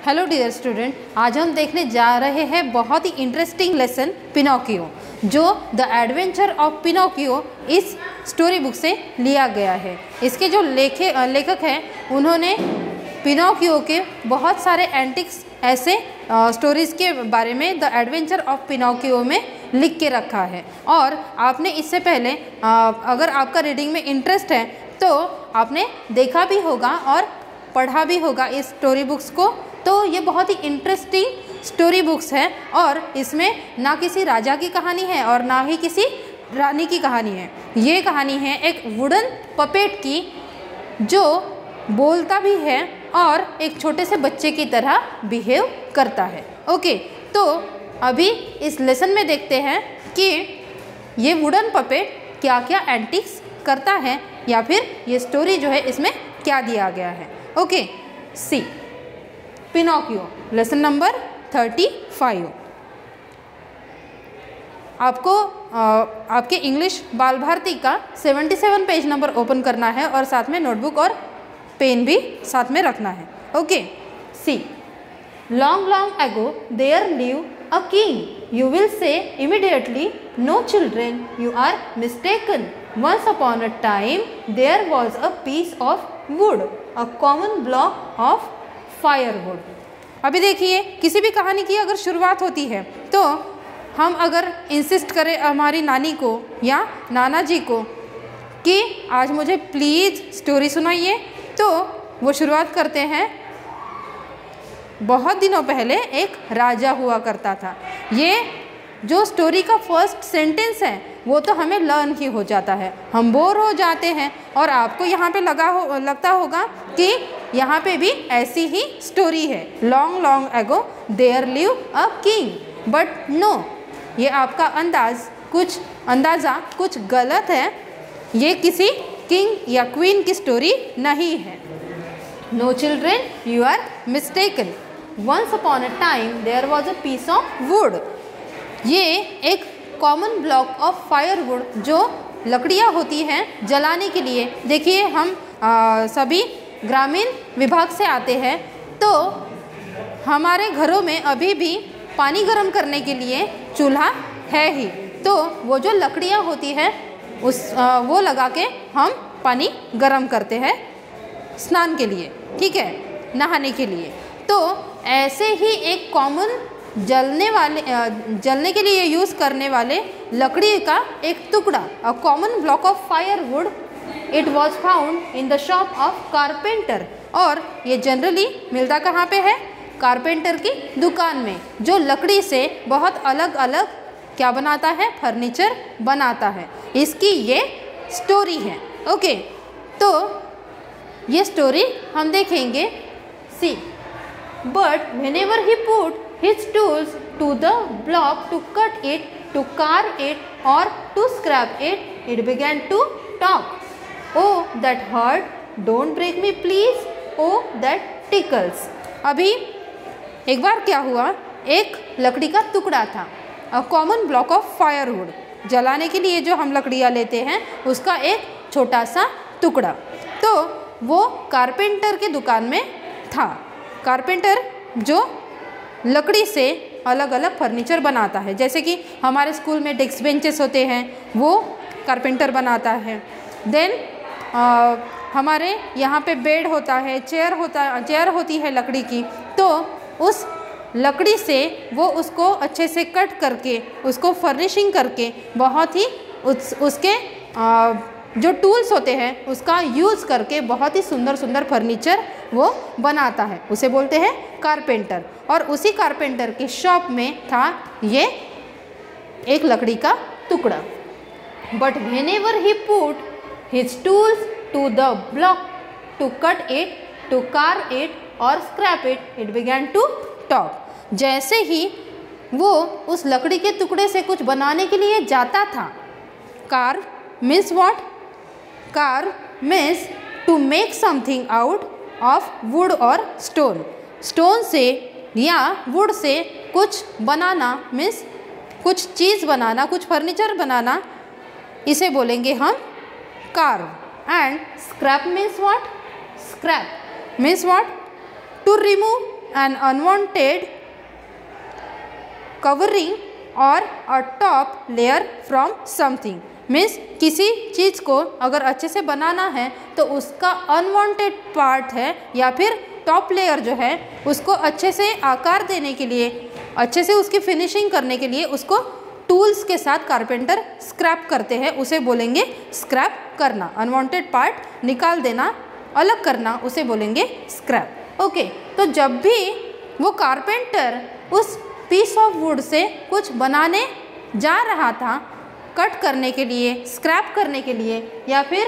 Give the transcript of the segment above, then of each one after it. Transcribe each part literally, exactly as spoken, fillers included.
Hello dear student, आज हम देखने जा रहे हैं बहुत ही इंटरेस्टिंग लेसन पिनोकियो, जो द एडवेंचर ऑफ पिनोकियो इस स्टोरी बुक से लिया गया है। इसके जो लेखे लेखक हैं उन्होंने पिनोकियो के बहुत सारे एंटिक्स ऐसे स्टोरीज़ के बारे में द एडवेंचर ऑफ पिनोकियो में लिख के रखा है। और आपने इससे पहले आ, अगर आपका रीडिंग में इंटरेस्ट है तो आपने देखा भी होगा और पढ़ा भी होगा इस स्टोरी बुक्स को। तो ये बहुत ही इंटरेस्टिंग स्टोरी बुक्स है और इसमें ना किसी राजा की कहानी है और ना ही किसी रानी की कहानी है। ये कहानी है एक वुडन पपेट की जो बोलता भी है और एक छोटे से बच्चे की तरह बिहेव करता है। ओके, तो अभी इस लेसन में देखते हैं कि ये वुडन पपेट क्या क्या एंटिक्स करता है या फिर ये स्टोरी जो है इसमें क्या दिया गया है। Okay, see Pinocchio lesson number thirty five. आपको आ, आपके इंग्लिश बाल भारती का seventy seven page number open करना है और साथ में नोटबुक और पेन भी साथ में रखना है। Okay, see long long ago there live a king. You will say immediately, no children, you are mistaken. Once upon a time there was a piece of wood, a common block of firewood. अभी देखिए, किसी भी कहानी की अगर शुरुआत होती है तो हम अगर इंसिस्ट करें हमारी नानी को या नाना जी को कि आज मुझे प्लीज़ स्टोरी सुनाइए, तो वो शुरुआत करते हैं। बहुत दिनों पहले एक राजा हुआ करता था। ये जो स्टोरी का फर्स्ट सेंटेंस है वो तो हमें लर्न ही हो जाता है, हम बोर हो जाते हैं। और आपको यहाँ पे लगा हो लगता होगा कि यहाँ पे भी ऐसी ही स्टोरी है, long long ago there live a king. But no, ये आपका अंदाज कुछ अंदाज़ा कुछ गलत है। ये किसी किंग या क्वीन की स्टोरी नहीं है। No children, you are mistaken. Once upon a time there was a piece of wood. ये एक कॉमन ब्लॉक ऑफ फायरवुड, जो लकड़ियाँ होती हैं जलाने के लिए। देखिए, हम आ, सभी ग्रामीण विभाग से आते हैं, तो हमारे घरों में अभी भी पानी गर्म करने के लिए चूल्हा है ही। तो वो जो लकड़ियाँ होती हैं उस आ, वो लगा के हम पानी गर्म करते हैं स्नान के लिए, ठीक है, नहाने के लिए। तो ऐसे ही एक कॉमन जलने वाले जलने के लिए यूज़ करने वाले लकड़ी का एक टुकड़ा, a common block of firewood, it was found in the shop of carpenter. और ये जनरली मिलता कहाँ पे है? कारपेंटर की दुकान में, जो लकड़ी से बहुत अलग अलग क्या बनाता है? फर्नीचर बनाता है। इसकी ये स्टोरी है। ओके, तो ये स्टोरी हम देखेंगे। See but whenever he put his tools to the block to cut it, to carve it, or to scrap it, it began to talk. Oh, that hurt! Don't break me, please. Oh, that tickles. अभी एक बार क्या हुआ, एक लकड़ी का टुकड़ा था, a common block of firewood, जलाने के लिए जो हम लकड़ियाँ लेते हैं उसका एक छोटा सा टुकड़ा। तो वो कारपेंटर के दुकान में था। कारपेंटर जो लकड़ी से अलग अलग फर्नीचर बनाता है, जैसे कि हमारे स्कूल में डेस्क बेंचेस होते हैं, वो कारपेंटर बनाता है। देन हमारे यहाँ पे बेड होता है, चेयर होता चेयर होती है लकड़ी की। तो उस लकड़ी से वो उसको अच्छे से कट करके, उसको फर्निशिंग करके, बहुत ही उस उसके आ, जो टूल्स होते हैं उसका यूज़ करके बहुत ही सुंदर सुंदर फर्नीचर वो बनाता है, उसे बोलते हैं कारपेंटर। और उसी कारपेंटर की शॉप में था ये एक लकड़ी का टुकड़ा। But whenever he put his tools to the block to cut it, to carve it और scrap it, it began to talk. जैसे ही वो उस लकड़ी के टुकड़े से कुछ बनाने के लिए जाता था, carve means what? Carve means to make something out of wood और स्टोन। स्टोन से या वुड से कुछ बनाना मीन्स कुछ चीज़ बनाना, कुछ फर्नीचर बनाना, इसे बोलेंगे हम carve. And scrap means what? Scrap means what? To remove an unwanted covering और a top layer from something. Means किसी चीज़ को अगर अच्छे से बनाना है तो उसका अनवांटेड पार्ट है या फिर टॉप लेयर जो है उसको अच्छे से आकार देने के लिए, अच्छे से उसकी फिनिशिंग करने के लिए उसको टूल्स के साथ कारपेंटर स्क्रैप करते हैं, उसे बोलेंगे स्क्रैप करना। अनवांटेड पार्ट निकाल देना, अलग करना, उसे बोलेंगे स्क्रैप। ओके, तो जब भी वो कारपेंटर उस पीस ऑफ वुड से कुछ बनाने जा रहा था, कट करने के लिए, स्क्रैप करने के लिए या फिर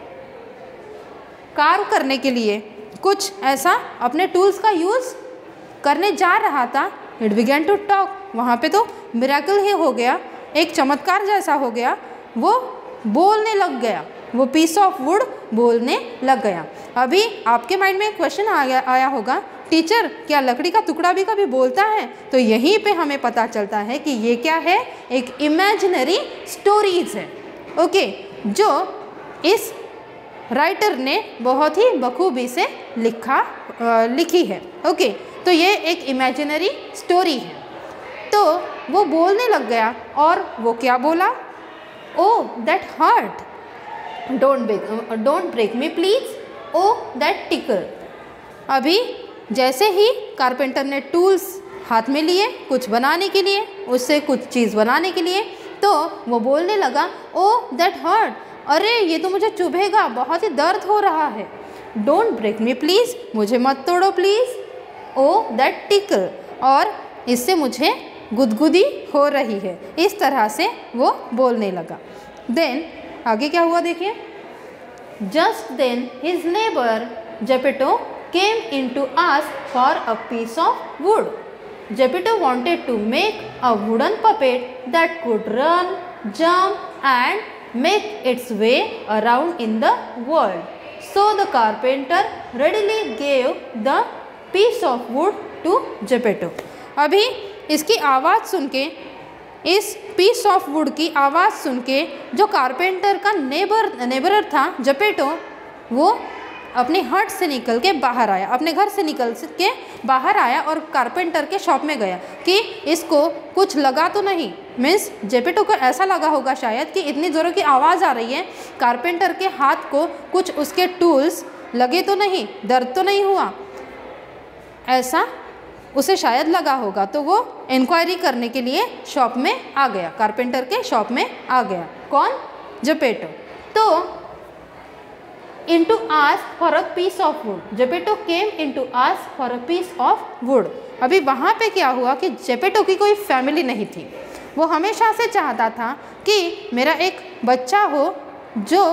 कार्व करने के लिए कुछ ऐसा अपने टूल्स का यूज़ करने जा रहा था, इट बिगेन टू टॉक। वहाँ पे तो मिरेकल ही हो गया, एक चमत्कार जैसा हो गया, वो बोलने लग गया, वो पीस ऑफ वुड बोलने लग गया। अभी आपके माइंड में एक क्वेश्चन आ गया आया होगा, टीचर क्या लकड़ी का टुकड़ा भी कभी बोलता है? तो यहीं पे हमें पता चलता है कि ये क्या है, एक इमेजिनरी स्टोरीज है। ओके, जो इस राइटर ने बहुत ही बखूबी से लिखा आ, लिखी है। ओके, तो ये एक इमेजिनरी स्टोरी है। तो वो बोलने लग गया और वो क्या बोला? Oh that hurt, don't break don't break me please, oh that tickle. अभी जैसे ही कारपेंटर ने टूल्स हाथ में लिए कुछ बनाने के लिए, उससे कुछ चीज़ बनाने के लिए, तो वो बोलने लगा ओह दैट हर्ट, अरे ये तो मुझे चुभेगा, बहुत ही दर्द हो रहा है। डोंट ब्रेक मी प्लीज़, मुझे मत तोड़ो प्लीज़। ओह दैट टिकल, और इससे मुझे गुदगुदी हो रही है। इस तरह से वो बोलने लगा। देन आगे क्या हुआ देखिए। Just then his neighbour Geppetto came in to ask for a piece of wood. Geppetto wanted to make a wooden puppet that could run, jump and make its way around in the world. So the carpenter readily gave the piece of wood to Geppetto. अभी इसकी आवाज़ सुन के, इस piece of would की आवाज़ सुन के जो carpenter का नेबर नेबरर था जेपेटो, वो अपने हट से निकल के बाहर आया, अपने घर से निकल के बाहर आया और कारपेंटर के शॉप में गया कि इसको कुछ लगा तो नहीं। मीन्स जेपेटो को ऐसा लगा होगा शायद कि इतनी ज़ोरों की आवाज़ आ रही है, कारपेंटर के हाथ को कुछ उसके टूल्स लगे तो नहीं, दर्द तो नहीं हुआ, ऐसा उसे शायद लगा होगा। तो वो इंक्वायरी करने के लिए शॉप में आ गया, कारपेंटर के शॉप में आ गया। कौन? जेपेटो। तो in to ask for a piece of wood. Geppetto came in to ask for a piece of wood. अभी वहाँ पे क्या हुआ कि जेपेटो की कोई फैमिली नहीं थी। वो हमेशा से चाहता था कि मेरा एक बच्चा हो जो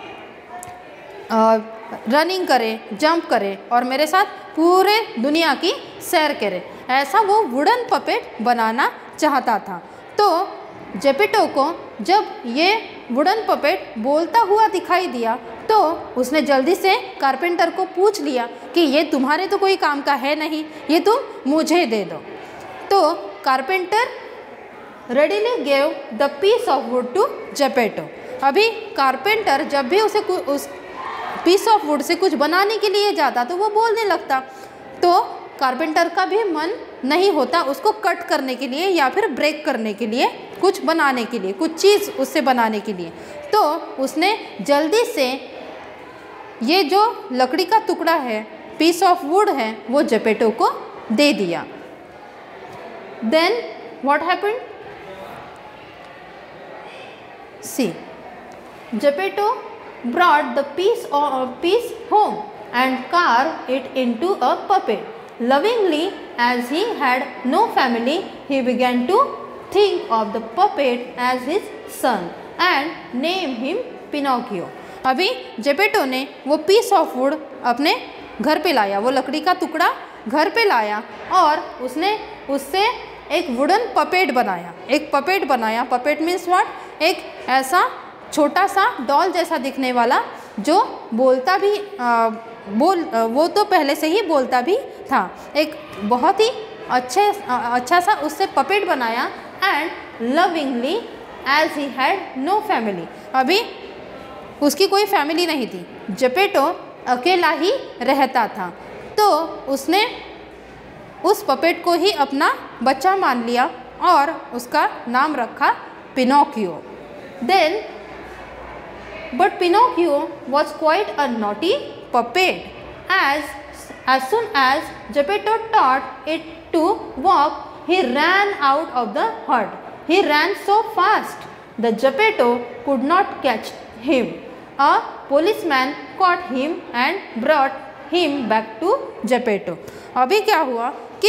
रनिंग करे, जंप करे और मेरे साथ पूरे दुनिया की सैर करे। ऐसा वो वुडन पपेट बनाना चाहता था। तो जेपेटो को जब ये वुडन पपेट बोलता हुआ दिखाई दिया तो उसने जल्दी से कारपेंटर को पूछ लिया कि ये तुम्हारे तो कोई काम का है नहीं, ये तुम मुझे दे दो। तो carpenter readily gave the piece of wood to Geppetto. अभी कारपेंटर जब भी उसे उस पीस ऑफ वुड से कुछ बनाने के लिए जाता तो वो बोलने लगता, तो कारपेंटर का भी मन नहीं होता उसको कट करने के लिए या फिर ब्रेक करने के लिए, कुछ बनाने के लिए, कुछ चीज़ उससे बनाने के लिए। तो उसने जल्दी से ये जो लकड़ी का टुकड़ा है, पीस ऑफ वुड है, वो जेपेटो को दे दिया। Then what happened? See, Geppetto brought the piece or piece home and carved it into a puppet. Lovingly, as he had no family, he began to think of the puppet as his son and named him Pinocchio. अभी Geppetto ने वो piece of would अपने घर पे लाया, वो लकड़ी का टुकड़ा घर पे लाया और उसने उससे एक वुडन पपेट बनाया, एक पपेट बनाया। Puppet means what? एक ऐसा छोटा सा डॉल जैसा दिखने वाला जो बोलता भी आ, बोल वो तो पहले से ही बोलता भी था। एक बहुत ही अच्छे अच्छा सा उससे पपेट बनाया। And lovingly as he had no family, अभी उसकी कोई फैमिली नहीं थी, जेपेटो अकेला ही रहता था। तो उसने उस पपेट को ही अपना बच्चा मान लिया और उसका नाम रखा Pinocchio. Then but Pinocchio was quite a naughty puppet. As as soon as Geppetto taught it to walk, he ran out of the hut. He ran so fast that Geppetto could not catch him. A policeman caught him and brought him back to Geppetto. अभी क्या हुआ कि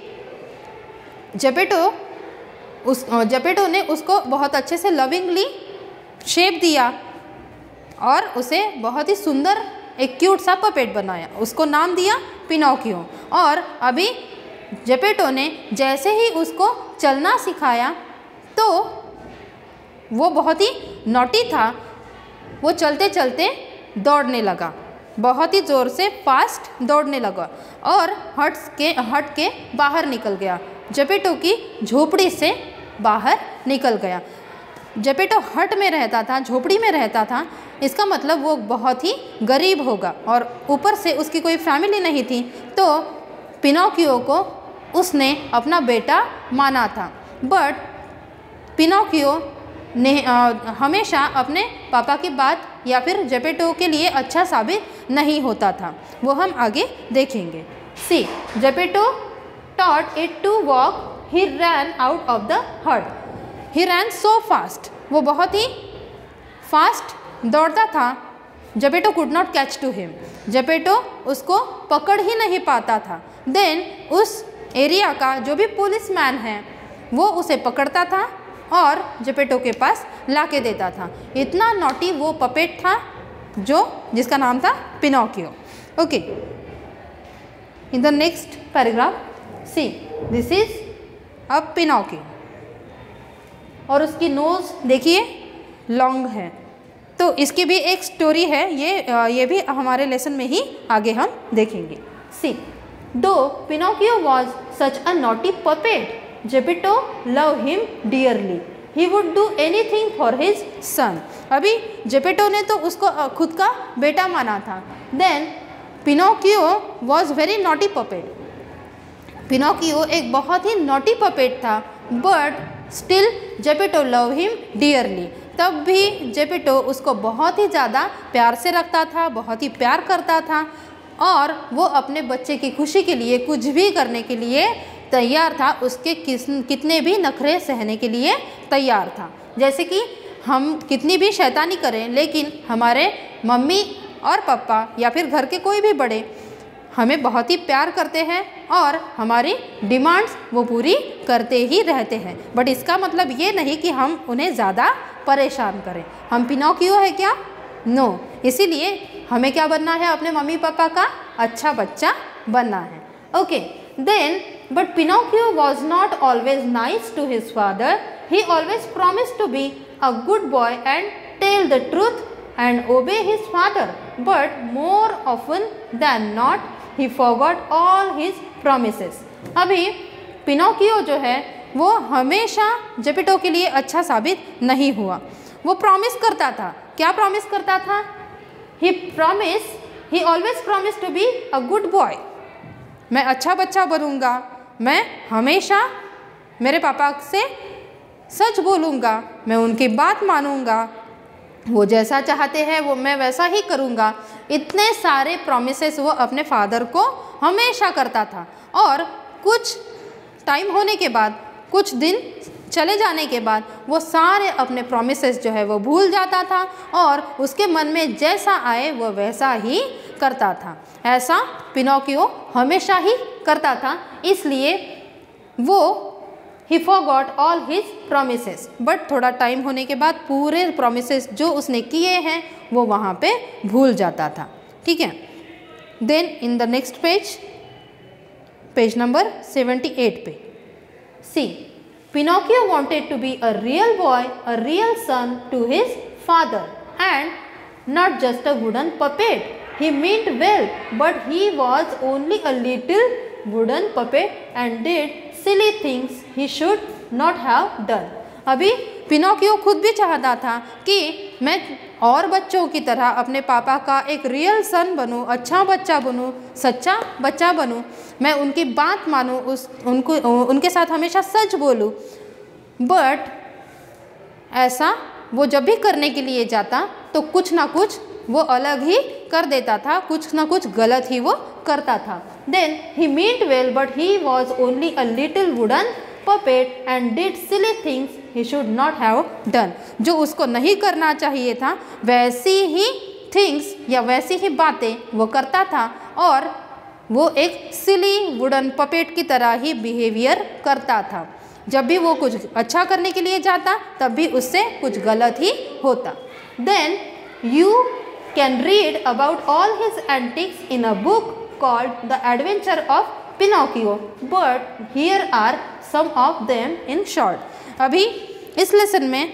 Geppetto उस Geppetto ने उसको बहुत अच्छे से लविंगली शेप दिया और उसे बहुत ही सुंदर एक क्यूट सा पपेट बनाया, उसको नाम दिया पिनोकियो। और अभी जेपेटो ने जैसे ही उसको चलना सिखाया तो वो बहुत ही नॉटी था, वो चलते चलते दौड़ने लगा, बहुत ही ज़ोर से फास्ट दौड़ने लगा और हट के हट के बाहर निकल गया, जेपेटो की झोपड़ी से बाहर निकल गया। जेपेटो हट में रहता था, झोपड़ी में रहता था, इसका मतलब वो बहुत ही गरीब होगा और ऊपर से उसकी कोई फैमिली नहीं थी, तो पिनोकियो को उसने अपना बेटा माना था। बट पिनोकियो ने आ, हमेशा अपने पापा की बात या फिर जेपेटो के लिए अच्छा साबित नहीं होता था, वो हम आगे देखेंगे। See Geppetto taught it to walk, he ran out of the hut. He ran so fast, वो बहुत ही फास्ट दौड़ता था। Geppetto could not catch to him, Geppetto उसको पकड़ ही नहीं पाता था। देन उस एरिया का जो भी पुलिस मैन है वो उसे पकड़ता था और जेपेटो के पास ला के देता था। इतना नॉटी वो पपेट था जो जिसका नाम था Pinocchio. Okay, in the next paragraph see this is a Pinocchio और उसकी नोज़ देखिए लॉन्ग है, तो इसकी भी एक स्टोरी है, ये ये भी हमारे लेसन में ही आगे हम देखेंगे। See though Pinocchio was such a naughty puppet, Geppetto love him dearly, he would do anything for his son. अभी जेपेटो ने तो उसको खुद का बेटा माना था। Then Pinocchio was very naughty puppet, Pinocchio एक बहुत ही नॉटी पपेट था, but still Geppetto love him dearly, तब भी जेपेटो उसको बहुत ही ज़्यादा प्यार से रखता था, बहुत ही प्यार करता था और वो अपने बच्चे की खुशी के लिए कुछ भी करने के लिए तैयार था, उसके किस कितने भी नखरे सहने के लिए तैयार था। जैसे कि हम कितनी भी शैतानी करें लेकिन हमारे मम्मी और पापा या फिर घर के कोई भी बड़े हमें बहुत ही प्यार करते हैं और हमारी डिमांड्स वो पूरी करते ही रहते हैं, बट इसका मतलब ये नहीं कि हम उन्हें ज़्यादा परेशान करें। हम पिनोकियो है क्या? No no. इसीलिए हमें क्या बनना है? अपने मम्मी पापा का अच्छा बच्चा बनना है। Okay, then but Pinocchio was not always nice to his father, he always promise to be a good boy and tell the truth and obey his father, but more often than not he forgot all his promises. अभी Pinocchio जो है वो हमेशा Geppetto के लिए अच्छा साबित नहीं हुआ। वो प्रॉमिस करता था, क्या प्रॉमिस करता था? he promise he always promised to be a good boy, मैं अच्छा बच्चा बनूंगा, मैं हमेशा मेरे पापा से सच बोलूँगा, मैं उनकी बात मानूंगा, वो जैसा चाहते हैं वो मैं वैसा ही करूँगा। इतने सारे प्रॉमिसेस वो अपने फादर को हमेशा करता था और कुछ टाइम होने के बाद, कुछ दिन चले जाने के बाद वो सारे अपने प्रॉमिसेस जो है वो भूल जाता था और उसके मन में जैसा आए वो वैसा ही करता था। ऐसा पिनोकियो हमेशा ही करता था, इसलिए वो He forgot all his promises. But थोड़ा टाइम होने के बाद पूरे promises जो उसने किए हैं वो वहाँ पे भूल जाता था। ठीक है, then in the next page, page number seventy eight पे see Pinocchio wanted to be a real boy, a real son to his father and not just a wooden puppet. He meant well, but he was only a little wooden puppet and did silly things he should not have done. अभी Pinocchio खुद भी चाहता था कि मैं और बच्चों की तरह अपने पापा का एक रियल सन बनूं, अच्छा बच्चा बनूं, सच्चा बच्चा बनूं, मैं उनकी बात मानूं, उस उनको उनके साथ हमेशा सच बोलूं। बट ऐसा वो जब भी करने के लिए जाता तो कुछ ना कुछ वो अलग ही कर देता था, कुछ ना कुछ गलत ही वो करता था। Then he meant well but he was only a little wooden puppet and did silly things he should not have done। जो उसको नहीं करना चाहिए था वैसी ही थिंग्स या वैसी ही बातें वो करता था और वो एक सिली वुडन पपेट की तरह ही बिहेवियर करता था। जब भी वो कुछ अच्छा करने के लिए जाता तब भी उससे कुछ गलत ही होता। Then you can read about all his antics in a book called the adventure of Pinocchio but here are some of them in short. अभी इस लेसन में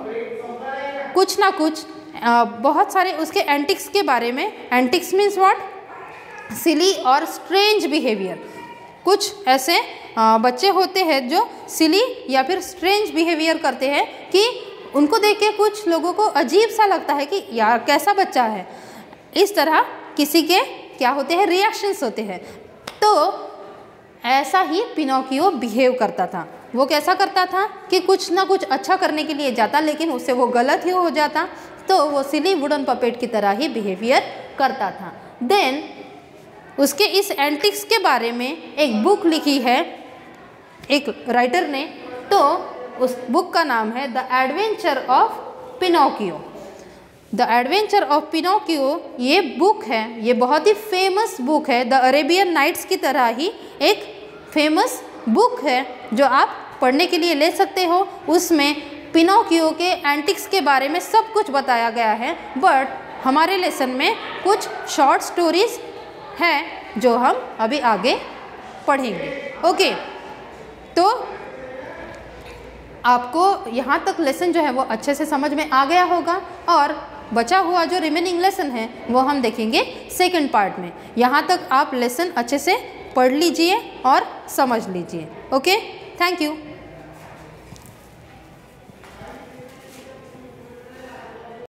कुछ ना कुछ आ, बहुत सारे उसके एंटिक्स के बारे में, एंटिक्स मीन्स व्हाट, सिली और स्ट्रेंज बिहेवियर। कुछ ऐसे आ, बच्चे होते हैं जो सिली या फिर स्ट्रेंज बिहेवियर करते हैं कि उनको देख के कुछ लोगों को अजीब सा लगता है कि यार कैसा बच्चा है। इस तरह किसी के क्या होते हैं, रिएक्शंस होते हैं। तो ऐसा ही पिनोकियो बिहेव करता था। वो कैसा करता था कि कुछ ना कुछ अच्छा करने के लिए जाता लेकिन उससे वो गलत ही हो जाता, तो वो सिली वुडन पपेट की तरह ही बिहेवियर करता था। देन उसके इस एंटिक्स के बारे में एक बुक लिखी है एक राइटर ने, तो उस बुक का नाम है the adventure of Pinocchio. The adventure of Pinocchio ये बुक है, ये बहुत ही फेमस बुक है। द अरेबियन नाइट्स की तरह ही एक फेमस बुक है जो आप पढ़ने के लिए ले सकते हो। उसमें पिनोकियो के एंटिक्स के बारे में सब कुछ बताया गया है, बट हमारे लेसन में कुछ शॉर्ट स्टोरीज हैं जो हम अभी आगे पढ़ेंगे। ओके, तो आपको यहाँ तक लेसन जो है वो अच्छे से समझ में आ गया होगा और बचा हुआ जो रिमेनिंग लेसन है वो हम देखेंगे सेकंड पार्ट में। यहाँ तक आप लेसन अच्छे से पढ़ लीजिए और समझ लीजिए। Okay, thank you.